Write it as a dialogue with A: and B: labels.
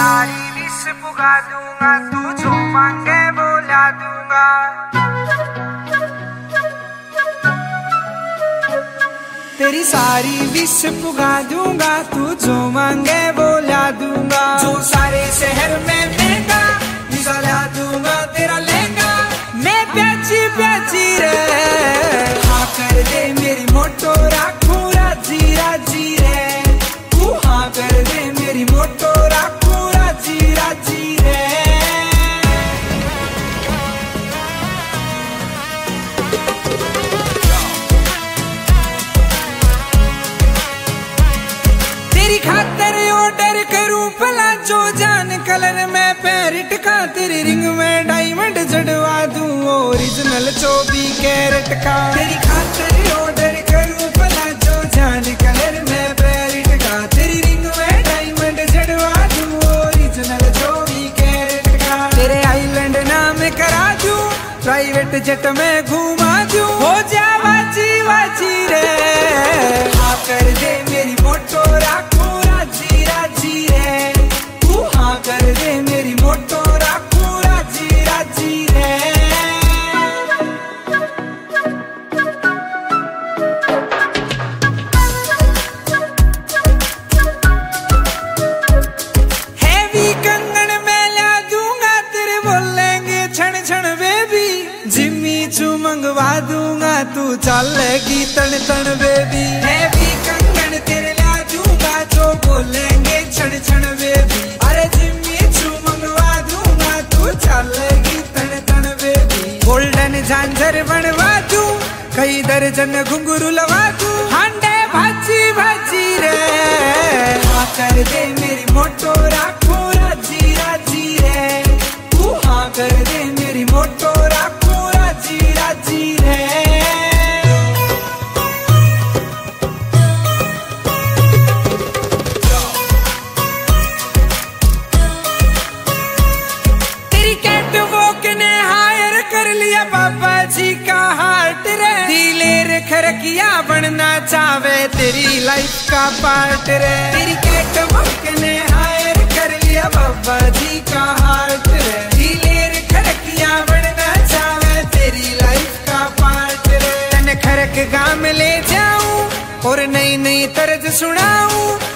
A: सारी विश पुगा दूंगा, तू जो मांगे वो ला दूंगा। तेरी सारी विश पुगा दूंगा, तू जो मांगे वो ला दूंगा। जो सारे शहर में महंगा वीजा ला दूंगा, तेरा लहंगा मैं प्याची प्याची रे। हाँ कर दे मेरी मोटो राखू राजी राजी रे। तू हाँ कर दे मेरी मोटो राखू राजी राजी रे। तेरी खातर ऑर्डर करूं भला जो जान कलर में पैरिट का। तेरी रिंग में डायमंड जड़वा दूं ओरिजिनल 24 कैरेट का। तेरी खातर ऑर्डर करूं भला जो जान कलर में पैरिट का। तेरी रिंग में डायमंड जड़वा दूं ओरिजिनल 24 कैरेट का। तेरे आइलैंड नाम करा दूं, प्राइवेट जेट में घुमा दूं। हो जा वाची वाची रे। हाँ कर दे मेरी मोटो राखू राजी राजी रे। तू हाँ कर दे मेरी मोटो राखू राजी राजी रे। हैवी कंगन में ला दूंगा, तेरे बोलेंगे छन छन बेबी। जिम्मी चू मंगवा दूंगा, तू चलेगी तन तन बेबी। हैवी कंगन तेरे ला दूंगा, जो बोलेंगे छन छन बेबी। अरे जिम्मी चू मंगवा दूंगा, तू चलेगी तन तन बेबी। गोल्डन झांझर बनवा दूं, कई दर्जन घुंघरू लगा दूं। हांडे भाजी भाजी रे। हाँ कर दे मेरी मोटो राखू राजी राजी रे। तू हाँ कर दे मेरी मोटो राखू राजी राजी रे। तेरी कैटवॉक ने हायर कर लिया बाबा जी का हार्ट रे। दिलेर खरकिया बनना चाहे तेरी लाइफ का पार्ट रे। तेरी कैटवॉक ने हायर कर लिया बाबा जी का हार्ट रे। दिलेर खरकिया बनना चाहे तेरी लाइफ का पार्ट रे। तन खरक गांव ले जाऊं और नई नई तर्ज सुनाऊं।